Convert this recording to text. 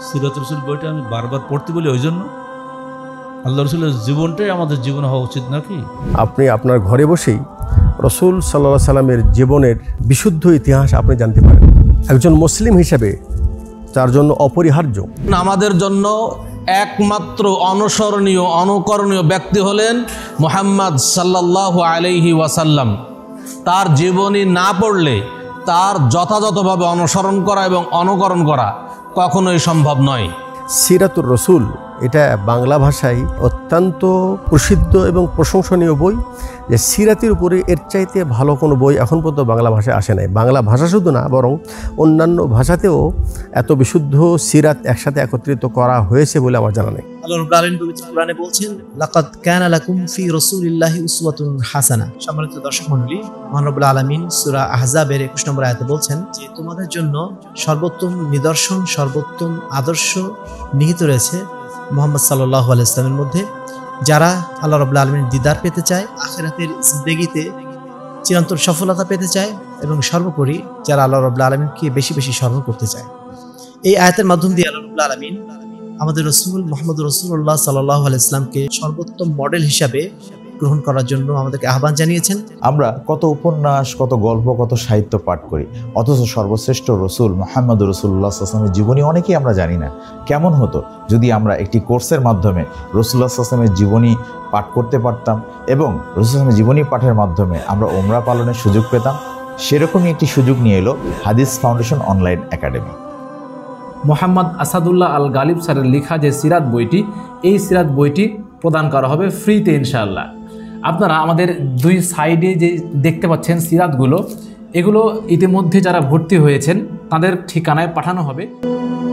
সিরাত রসুল বইটা আমি বারবার পড়তে বলি ওই জন্য, আল্লাহ রসুলের জীবনটাই আমাদের জীবন হওয়া উচিত নাকি? আপনি আপনার ঘরে বসেই রসুল সাল্লাল্লাহু সাল্লামের জীবনের বিশুদ্ধ ইতিহাস আপনি জানতে পারেন। একজন মুসলিম হিসেবে তার জন্য অপরিহার্য। আমাদের জন্য একমাত্র অনুসরণীয় অনুকরণীয় ব্যক্তি হলেন মুহাম্মদ সাল্লাল্লাহু আলাইহি ওয়াসাল্লাম। তার জীবনী না পড়লে তার যথাযথভাবে অনুসরণ করা এবং অনুকরণ করা কখনোই সম্ভব নয়। সিরাতুর রসুল এটা বাংলা ভাষায় অত্যন্ত প্রসিদ্ধ এবং প্রশংসনীয় বই। যে সিরাতের উপরে এর চাইতে ভালো কোনো বই এখন পর্যন্ত বাংলা ভাষায় আসে নাই। বাংলা ভাষা শুধু না, বরং অন্যান্য ভাষাতেও এত বিশুদ্ধ সিরাত একসাথে একত্রিত করা হয়েছে বলে আমার জানা নেই। আল্লাহ রাব্বুল আলামিন পবিত্র কোরআনে বলছেন, লাকাদ কানা লাকুম ফি রাসূলিল্লাহি উসওয়াতুন হাসানাহ। সম্মানিত দর্শক মণ্ডলী, মহান রব্বুল আলামিন সূরা আহজাবের 21 নম্বর আয়াতে বলছেন যে তোমাদের জন্য সর্বোত্তম নিদর্শন, সর্বোত্তম আদর্শ নিহিত রয়েছে মুহাম্মদ সাল্লাল্লাহু আলাইহি ওয়াসাল্লামের মধ্যে। যারা আল্লাহ রাব্বুল আলামিনের দিদার পেতে চায়, আখিরাতের জিন্দেগিতে চিরন্তন সফলতা পেতে চায়, এবং সর্বোপরি যারা আল্লাহ রাব্বুল আলামিনকে বেশি বেশি স্মরণ করতে চায়। এই আয়াতের মাধ্যম দিয়ে আল্লাহ রাব্বুল আলামিন আমাদের রসুল মুহাম্মদ রাসূলুল্লাহ সাল্লাল্লাহু আলাইহি ওয়াসাল্লামকে সর্বোত্তম মডেল হিসাবে গ্রহণ করার জন্য আমাদেরকে আহ্বান জানিয়েছেন। আমরা কত উপন্যাস, কত গল্প, কত সাহিত্য পাঠ করি, অথচ সর্বশ্রেষ্ঠ রসুল মুহাম্মদ রাসূলুল্লাহ সাল্লাল্লাহু আলাইহি ওয়াসাল্লামের জীবনী অনেকেই আমরা জানি না। কেমন হতো যদি আমরা একটি কোর্সের মাধ্যমে রাসূলুল্লাহ সাল্লাল্লাহু আলাইহি ওয়াসাল্লামের জীবনী পাঠ করতে পারতাম এবং রাসূলুল্লাহ সাল্লাল্লাহু আলাইহি ওয়াসাল্লামের জীবনী পাঠের মাধ্যমে আমরা উমরা পালনের সুযোগ পেতাম। সেরকমই একটি সুযোগ নিয়ে এলো হাদিস foundation online academy. Mohammad Asadullah Al Ghalib স্যারের লেখা যে সিরাত বইটি, এই সিরাত বইটি প্রদান করা হবে ফ্রিতে ইনশাআল্লাহ। আপনারা আমাদের দুই সাইডে যে দেখতে পাচ্ছেন সিরাতগুলো, এগুলো ইতিমধ্যে যারা ভর্তি হয়েছেন তাদের ঠিকানায় পাঠানো হবে।